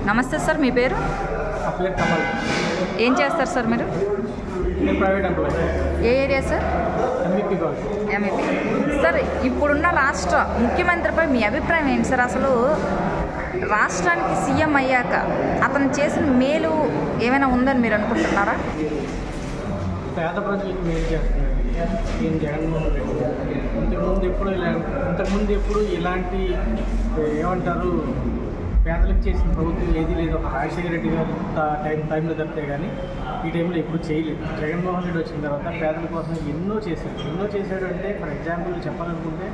నమస్తే సార్, మీ పేరు? కమల్. ఏం చేస్తారు సార్ మీరు? Private employee. ఏ ఏరియా సార్? ఎంఈపీ. సార్, ఇప్పుడున్న రాష్ట్ర ముఖ్యమంత్రిపై మీ అభిప్రాయం ఏంటి సార్? అసలు రాష్ట్రానికి సీఎం అయ్యాక అతను చేసిన మేలు ఏమైనా ఉందని మీరు అనుకుంటున్నారా? పేద ప్రజలకు మేలు చేస్తున్నారు ఈయన జగన్మోహన్ రెడ్డి. ఇంతకుముందు ఎప్పుడు ఇలాంటి ఏమంటారు పేదలకు చేసిన ప్రభుత్వం ఏది లేదు. ఒక రాజశేఖర రెడ్డి గారు టైంలో తప్పితే కానీ ఈ టైంలో ఎప్పుడు చేయలేదు. జగన్మోహన్ రెడ్డి వచ్చిన తర్వాత పేదల కోసం ఎన్నో చేశాడు. అంటే ఫర్ ఎగ్జాంపుల్ చెప్పాలనుకుంటే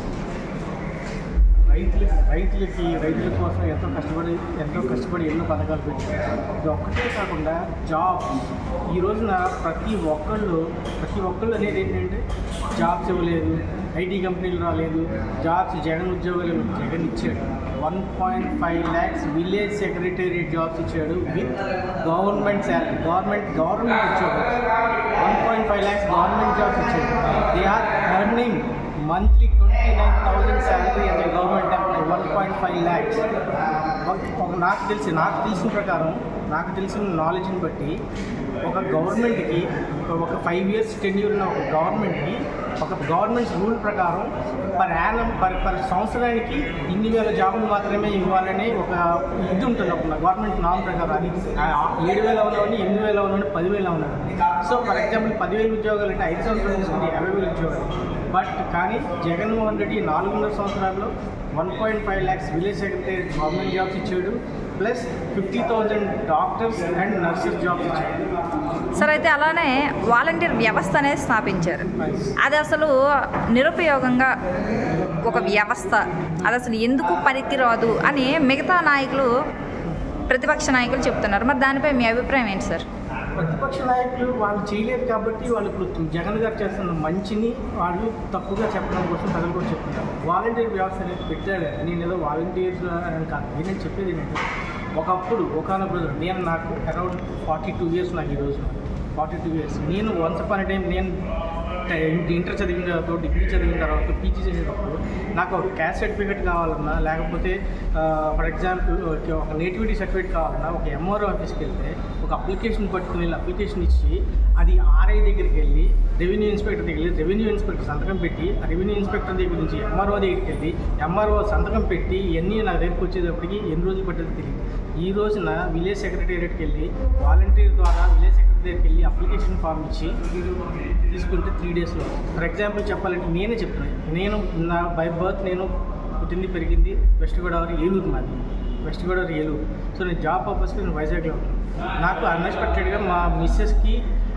రైతుల కోసం ఎంతో కష్టపడి ఎన్నో పథకాలు పెట్టారు. ఇది ఒక్కటే కాకుండా జాబ్ ఈ రోజున ప్రతి ఒక్కళ్ళు అనేది ఏంటంటే జాబ్స్ ఇవ్వలేదు, ఐటీ కంపెనీలు రాలేదు, జాబ్స్ జగన్ ఉద్యోగాలు జగన్ ఇచ్చాడు. 1.5 lakhs విలేజ్ సెక్రటేరియట్ జాబ్స్ ఇచ్చాడు విత్ గవర్నమెంట్ శాలరీ, గవర్నమెంట్ ఉద్యోగాలు. 1.5 lakhs గవర్నమెంట్ జాబ్స్ ఇచ్చాడు. They are earning monthly 29,000 salary అంటే గవర్నమెంట్ ఎంప్లాయీ. 1.5 lakhs. నాకు తెలిసిన ప్రకారం, నాకు తెలిసిన నాలెడ్జ్ని బట్టి ఒక గవర్నమెంట్కి ఒక 5 years టెన్యూర్ ఉన్న ఒక గవర్నమెంట్ రూల్ ప్రకారం పర్ సంవత్సరానికి ఇన్ని వేల జాబులు మాత్రమే ఇవ్వాలని ఒక ఇది ఉంటుంది. ఒక గవర్నమెంట్ నామ్ ప్రకారం అది 7,000 ఉన్నవాడిని, 8,000 ఉన్నవాడిని, 10,000 ఉన్నవాడు. సో ఫర్ ఎగ్జాంపుల్ 10,000 ఉద్యోగాలు అంటే 5 సంవత్సరాలు తీసుకుంటే 50,000 ఉద్యోగాలు. కానీ జగన్మోహన్ రెడ్డి 4.5 సంవత్సరాల్లో 1.5 lakhs village secretary government jobs ఇచ్చాడు, plus 50,000 doctors and nurses jobs ఇచ్చాడు. సార్, అయితే అలానే వాలంటీర్ వ్యవస్థ అనేది స్థాపించారు. అది అసలు నిరుపయోగంగా ఒక వ్యవస్థ, అది అసలు ఎందుకు పనికిరాదు అని మిగతా ప్రతిపక్ష నాయకులు చెప్తున్నారు. మరి దానిపై మీ అభిప్రాయం ఏంటి సార్? ప్రతిపక్ష నాయకులు వాళ్ళు చేయలేదు కాబట్టి వాళ్ళు ఇప్పుడు జగన్ గారు చేస్తున్న మంచిని వాళ్ళు తప్పుగా చెప్పడం కోసం ప్రజలు కూడా చెప్తున్నారు. వాలంటీర్ వ్యవస్థ అనేది పెట్టాడు. నేను ఏదో వాలంటీర్స్ అని కాదు, నేను చెప్పేది ఏంటంటే ఒకనొక నాకు అరౌండ్ 42 years నాకు ఈరోజు 42 years. నేను వన్స్ అపాన్ టైం ఇంటర్ చదివిన తర్వాత, డిగ్రీ చదివిన తర్వాత, పీజీ చేసేటప్పుడు నాకు ఒక క్యాస్ట్ సర్టిఫికేట్ కావాలన్నా, లేకపోతే ఫర్ ఎగ్జాంపుల్ ఒక నేటివిటీ సర్టిఫికేట్ కావాలన్నా ఒక ఎంఆర్ఓ ఆఫీస్కి వెళ్తే ఒక అప్లికేషన్ పట్టుకుని అప్లికేషన్ ఇచ్చి అది ఆర్ఐ దగ్గరికి వెళ్ళి రెవెన్యూ ఇన్స్పెక్టర్ దగ్గరికి వెళ్ళి రెవెన్యూ ఇన్స్పెక్టర్ సంతకం పెట్టి ఆ రెవెన్యూ ఇన్స్పెక్టర్ దగ్గర నుంచి ఎంఆర్ఓ దగ్గరికి వెళ్ళి ఎంఆర్ఓ సంతకం పెట్టి ఇవన్నీ నా దగ్గరికి వచ్చేటప్పటికి ఎన్ని రోజులు పట్టేది తెలియదు. ఈ రోజున విలేజ్ సెక్రటేరియట్కి వెళ్ళి వాలంటీర్ ద్వారా విలేజ్ సెక్రటరీ దగ్గరికి వెళ్ళి అప్లికేషన్ ఫామ్ ఇచ్చి తీసుకుంటే 3 daysలో. ఫర్ ఎగ్జాంపుల్ చెప్పాలంటే నేనే చెప్తున్నాను, నేను నా బై బర్త్ నేను పుట్టింది పెరిగింది వెస్ట్ గోదావరి ఏలూరు, నాది వెస్ట్ గోదావరి ఏలూరు. సో నేను జాబ్ పర్పస్కి నేను వైజాగ్లో ఉన్నాను. నాకు అన్ఎక్స్పెక్టెడ్గా మా మిస్సెస్కి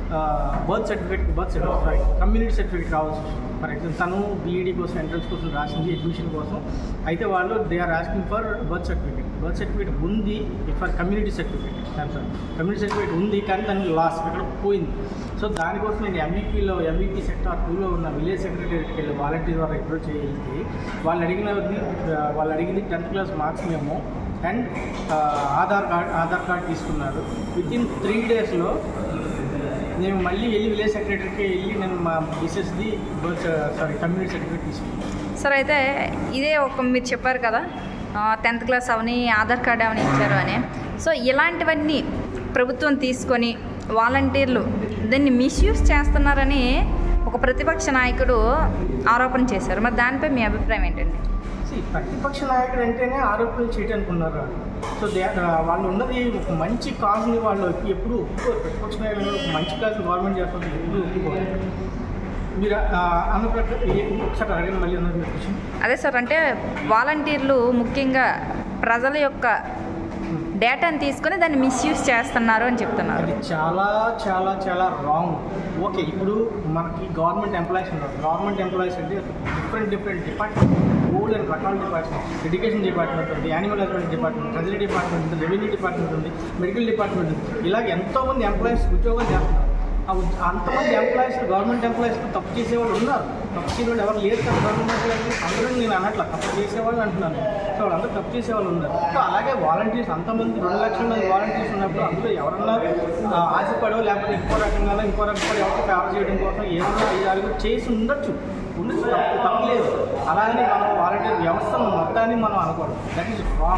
కమ్యూనిటీ సర్టిఫికేట్ కావాల్సి వచ్చింది. ఫర్ ఎగ్జాంపుల్ తను బీఈడీ కోసం ఎంట్రన్స్ కోసం రాసింది, అడ్మిషన్ కోసం. అయితే వాళ్ళు they are asking for birth certificate ఉంది, ఫర్ కమ్యూనిటీ సర్టిఫికేట్ ఉంది, కానీ దానికి లాస్ ఇక్కడ పోయింది. సో దానికోసం నేను ఎంఈపీ సెక్టార్ 2లో ఉన్న విలేజ్ సెక్రటరీకి వెళ్ళి వాలంటీర్ ద్వారా అప్రోచ్ చేయాలి. వాళ్ళు అడిగింది 10th class మార్క్స్ మేము అండ్ ఆధార్ కార్డ్ తీసుకున్నారు. వితిన్ 3 daysలో నేను మళ్ళీ వెళ్ళి విలేజ్ సెక్రటరీకి వెళ్ళి నేను మా మిసెస్ది కమ్యూనిటీ సర్టిఫికేట్ తీసుకున్నాను. సార్, అయితే ఇదే మీరు చెప్పారు కదా 10th class అవని ఆధార్ కార్డ్ అవని ఇచ్చారు అని. సో ఇలాంటివన్నీ ప్రభుత్వం తీసుకొని వాలంటీర్లు దాన్ని మిస్యూజ్ చేస్తున్నారని ఒక ప్రతిపక్ష నాయకుడు ఆరోపణ చేశారు. మరి దానిపై మీ అభిప్రాయం ఏంటండి? ప్రతిపక్ష నాయకుడు అంటేనే ఆరోపణలు చేయడానికి ఉన్నారు. సో వాళ్ళు ఉన్నది ఒక మంచి కాజ్ని వాళ్ళు ఎప్పుడు ఒప్పుకోరు. ప్రతిపక్ష నాయకులు ఒక మంచి కాజ్ని గవర్నమెంట్ చేస్తుంది ఎప్పుడు ఒప్పుకోరు. మీరు అన్న ప్రకారం ఒకసారి అడగండి మళ్ళీ అన్నది మీరు క్వశ్చన్. అదే సార్, అంటే వాలంటీర్లు ముఖ్యంగా ప్రజల యొక్క డేటాను తీసుకొని దాన్ని మిస్యూజ్ చేస్తున్నారు అని చెప్తున్నారు. అది చాలా చాలా చాలా రాంగ్. ఓకే, ఇప్పుడు మనకి గవర్నమెంట్ ఎంప్లాయీస్ ఉన్నారు. గవర్నమెంట్ ఎంప్లాయీస్ అంటే డిఫరెంట్ డిపార్ట్మెంట్, బోల్డ్ అండ్ రకాల డిపార్ట్మెంట్. ఎడ్యుకేషన్ డిపార్ట్మెంట్ ఉంది, animal husbandry department, treasury department ఉంది, రెవెన్యూ డిపార్ట్మెంట్ ఉంది, మెడికల్ డిపార్ట్మెంట్ ఉంది. ఇలాగ ఎంతోమంది ఎంప్లాయీస్ ఉద్యోగాలు చేస్తున్నారు. అంతమంది ఎంప్లాయీస్ గవర్నమెంట్ ఎంప్లాయీస్కి తప్పు చేసేవాళ్ళు ఉన్నారు. తప్పు చేసేవాళ్ళు ఎవరు లేదు కదా గవర్నమెంట్ ఎంప్లాయీస్. అందరూ నేను అన్నట్ల తప్పు చేసేవాళ్ళు అంటున్నాను. సో వాళ్ళందరూ తప్పు చేసేవాళ్ళు ఉన్నారు. సో అలాగే వాలంటీర్స్ అంతమంది 2 లక్షల మంది వాలంటీర్స్ ఉన్నప్పుడు అందులో ఎవరన్నా ఆశపడో లేకపోతే ఇంకో రకంగా ఎవరికి ఫేవర్ చేయడం కోసం ఏమన్నా 5-6 చేసి ఉండొచ్చు. తప్పు లేదు. అలాగని మనం వాలంటీర్ వ్యవస్థను మొత్తాన్ని మనం అనుకోవడం దట్ ఈస్ రాంగ్.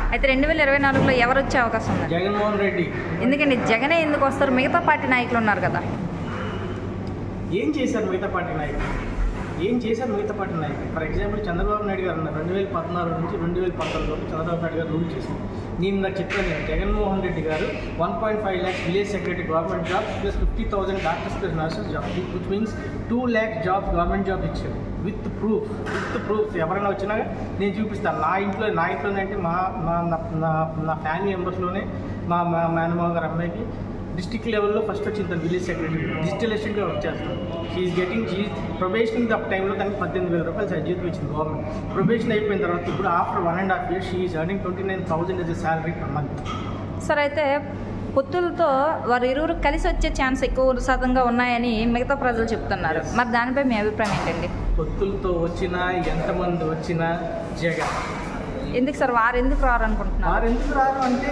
అయితే 2024లో ఎవరు వచ్చే అవకాశం ఉంది? జగన్మోహన్ రెడ్డి. ఎందుకండి జగనే ఎందుకు వస్తారు? మిగతా పార్టీ నాయకులు ఉన్నారు కదా. ఏం చేశారు మిగతా పార్టీ నాయకులు? ఫర్ ఎగ్జాంపుల్ చంద్రబాబు నాయుడు గారు ఉన్నారు. 2014 నుంచి 2019 చంద్రబాబు నాయుడు గారు రూల్ చేశారు. నేను నాకు చెప్పాను, జగన్మోహన్ రెడ్డి గారు 1.5 lakhs village secretary government job plus 50,000 doctors plus nurses job, which means 2 lakh jobs government job ఇచ్చారు విత్ ప్రూఫ్. ఎవరైనా వచ్చినా నేను చూపిస్తాను. నా ఇంట్లోనే అంటే నా ఫ్యామిలీ మెంబర్స్లోనే మా మేనమామ గారు అమ్మాయికి డిస్ట్రిక్ట్ లెవెల్లో ఫస్ట్ వచ్చింది. తను విలేజ్ సెక్రటరీ డిజిటల్ అసిస్టెంట్గా వర్క్ చేస్తాను. షీఈ్ ప్రొబేషనింగ్ ద టైంలో తనకి 18,000 రూపాయలు సర్జరీ ఇచ్చింది గవర్నమెంట్. ప్రొబేషన్ అయిపోయిన తర్వాత ఇప్పుడు after 1.5 years she is earning 29,000 as a salary per month. Sir, అయితే పొత్తులతో వారు ఇరువురు కలిసి వచ్చే ఛాన్స్ ఎక్కువ శాతంగా ఉన్నాయని మిగతా ప్రజలు చెప్తున్నారు. మరి దానిపై మీ అభిప్రాయం ఏంటండి? పొత్తులతో వచ్చినా ఎంతమంది వచ్చినా జగన్ ఎందుకు సార్ వారు ఎందుకు రారు అనుకుంటున్నారు? వారు ఎందుకు రారు అంటే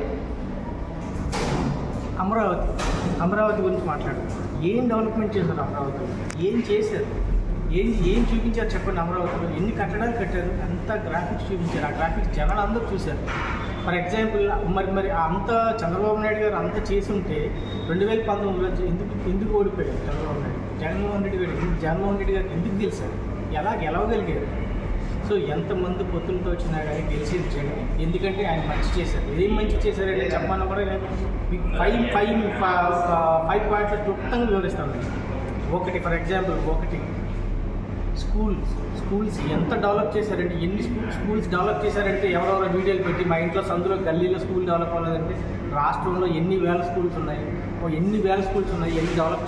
అమరావతి గురించి మాట్లాడారు. ఏం డెవలప్మెంట్ చేశారు అమరావతిలో? ఏం చేశారు? ఏం చూపించారు చెప్పండి? అమరావతిలో ఎన్ని కట్టడాలు కట్టారు? అంత గ్రాఫిక్స్ చూపించారు. ఆ గ్రాఫిక్స్ జనాలు అందరూ చూశారు. ఫర్ ఎగ్జాంపుల్ మరి అంత చంద్రబాబు నాయుడు గారు అంత చేసి ఉంటే 2019లో ఎందుకు ఓడిపోయారు చంద్రబాబు నాయుడు? జగన్మోహన్ రెడ్డి గారు ఎందుకు గెలిచారు? ఎలా గెలవగలిగారు? సో ఎంతమంది పొత్తులతో వచ్చినా కానీ గెలిచేది జగన్. ఎందుకంటే ఆయన మంచి చేశారు. ఏం మంచి చేశారంటే చెప్పమన్నా కూడా నేను 5 పాయింట్స్ క్లుప్తంగా వివరిస్తాను. ఫర్ ఎగ్జాంపుల్ స్కూల్స్ ఎంత డెవలప్ చేశారంటే, ఎన్ని స్కూల్స్ డెవలప్ చేశారంటే ఎవరెవరో వీడియోలు పెట్టి మా ఇంట్లో సందులో గల్లీలో స్కూల్ డెవలప్ అవ్వలేదంటే రాష్ట్రంలో ఎన్ని వేల స్కూల్స్ ఉన్నాయి, ఎన్ని డెవలప్